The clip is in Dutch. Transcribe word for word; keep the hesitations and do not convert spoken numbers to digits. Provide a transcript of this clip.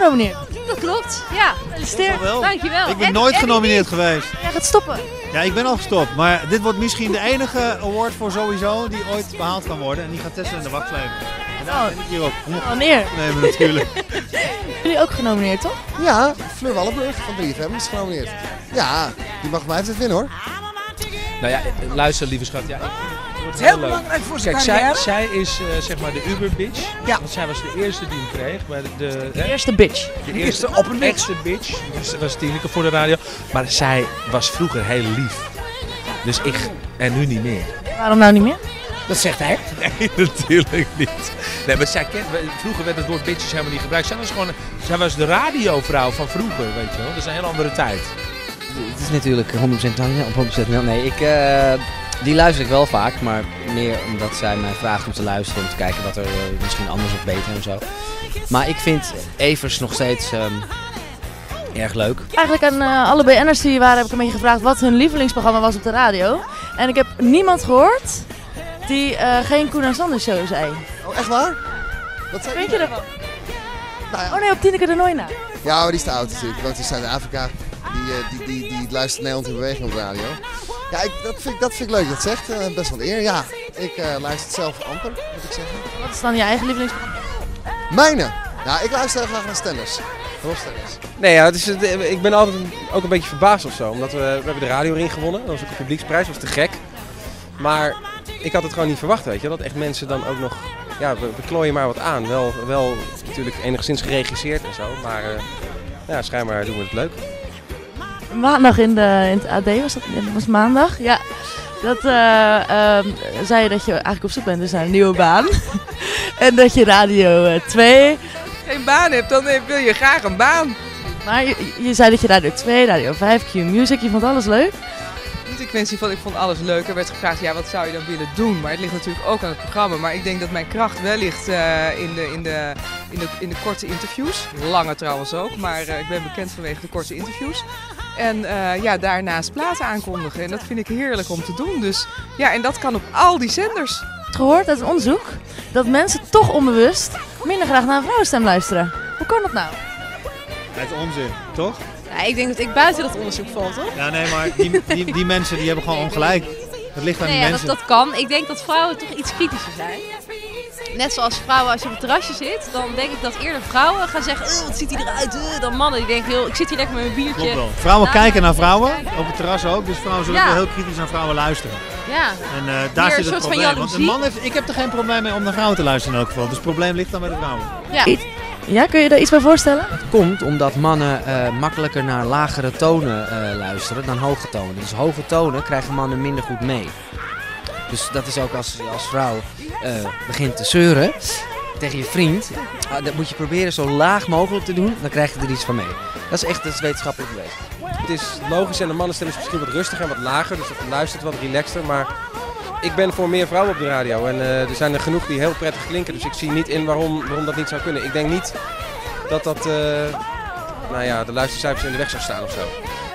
genomineerd. Dat klopt, ja. Gefeliciteerd. Dankjewel. Ik ben En- nooit en genomineerd geweest. Jij gaat stoppen. Ja, ik ben al gestopt. Maar dit wordt misschien de enige award voor sowieso die ooit behaald kan worden. En die gaat Tessa in de wacht slepen. En daar ben ik hier ook om op Oh, neer. te nemen natuurlijk. Jullie ook genomineerd, toch? Ja, Fleur Wallenburg van drie F M is genomineerd. Ja, die mag mij even winnen hoor. Nou ja, luister lieve schat. Ja, Het is heel belangrijk voor zijn Kijk, zij, carrière. zij is uh, zeg maar de Uber bitch. Ja. Want zij was de eerste die hem kreeg. Maar de, de, De eerste bitch. de eerste op een echte bitch. Dus dat was Tineke voor de radio. Maar zij was vroeger heel lief. Dus ik... En nu niet meer. Waarom nou niet meer? Dat zegt hij. Nee, natuurlijk niet. Nee, maar zij kent, vroeger werd het woord bitches helemaal niet gebruikt. Zij was gewoon, zij was de radiovrouw van vroeger, weet je wel. Dat is een heel andere tijd. Het is natuurlijk honderd procent Tanja, op honderd procent Mel. Nee, ik, uh, die luister ik wel vaak, maar meer omdat zij mij vraagt om te luisteren, om te kijken wat er uh, misschien anders of beter en zo. Maar ik vind Evers nog steeds um, erg leuk. Eigenlijk aan uh, alle B N'ers die hier waren heb ik een beetje gevraagd wat hun lievelingsprogramma was op de radio. En ik heb niemand gehoord die uh, geen Koen en Sander show zei. Oh, echt waar? Wat zei Weet je ervan? Nou ja. Oh nee, op Tineke de Nooina. Ja, maar die is te oud natuurlijk. Die woont in Zuid-Afrika. Die, uh, die, die, die luistert Nederland in beweging op de radio. Ja, ik, dat, vind ik, dat vind ik leuk dat je het zegt. Uh, best wel eer. Ja, ik uh, luister het zelf amper, moet ik zeggen. Wat is dan je eigen lievelingsprogramma? Mijne? Ja, ik luister heel graag naar Stenders. Rob Stenders. Nee, ja, het is, ik ben altijd ook een beetje verbaasd of zo. Omdat we, we hebben de radioring gewonnen. Dat was ook een publieksprijs, dat was te gek. Maar ik had het gewoon niet verwacht, weet je. Dat echt mensen dan ook nog... Ja, we, we klooien maar wat aan. Wel, wel natuurlijk enigszins geregisseerd en zo. Maar uh, ja, schijnbaar doen we het leuk. Maandag in, de, in het A D was dat, dat was maandag. Ja, dat uh, uh, zei je dat je eigenlijk op zoek bent dus naar een nieuwe baan. En dat je Radio twee... geen baan hebt, dan wil je graag een baan. Maar je, je zei dat je Radio twee, Radio vijf, Q Music, je vond alles leuk? Niet een kwestie van ik vond alles leuk. Er werd gevraagd, ja, wat zou je dan willen doen? Maar het ligt natuurlijk ook aan het programma. Maar ik denk dat mijn kracht wel ligt uh, in, de, in, de, in, de, in de korte interviews. Lange trouwens ook, maar uh, ik ben bekend vanwege de korte interviews. En uh, ja, daarnaast platen aankondigen. En dat vind ik heerlijk om te doen. Dus ja, en dat kan op al die zenders. Ik heb gehoord uit een onderzoek dat mensen toch onbewust minder graag naar een vrouwenstem luisteren. Hoe kan dat nou? Het is onzin, toch? Ja, ik denk dat ik buiten dat onderzoek val, toch? Ja, nee, maar die, die, die mensen die hebben gewoon ongelijk. Dat ligt aan Nee, die ja, mensen. dat, dat kan. Ik denk dat vrouwen toch iets kritischer zijn. Net zoals vrouwen, als je op het terrasje zit, dan denk ik dat eerder vrouwen gaan zeggen, oh, wat ziet hij eruit, uh, dan mannen die denken, ik zit hier lekker met mijn biertje. Klopt wel. Vrouwen Nou, kijken naar vrouwen, kijken. op het terras ook, dus vrouwen zullen Ja. wel heel kritisch naar vrouwen luisteren. Ja. En uh, daar Meer een zit het soort van probleem. Want een jaloezie. man heeft, ik heb er geen probleem mee om naar vrouwen te luisteren in elk geval. Dus het probleem ligt dan bij de vrouwen. Ja. Ja, kun je daar iets bij voorstellen? Het komt omdat mannen uh, makkelijker naar lagere tonen uh, luisteren dan hoge tonen. Dus hoge tonen krijgen mannen minder goed mee. Dus dat is ook als je als vrouw uh, begint te zeuren tegen je vriend. Uh, dat moet je proberen zo laag mogelijk te doen, dan krijg je er iets van mee. Dat is echt dat is wetenschappelijk bewezen. Het is logisch en de mannenstem is misschien wat rustiger en wat lager. Dus het luistert wat relaxter. Maar ik ben voor meer vrouwen op de radio. En uh, er zijn er genoeg die heel prettig klinken. Dus ik zie niet in waarom, waarom dat niet zou kunnen. Ik denk niet dat dat uh, nou ja, de luistercijfers in de weg zou staan of zo.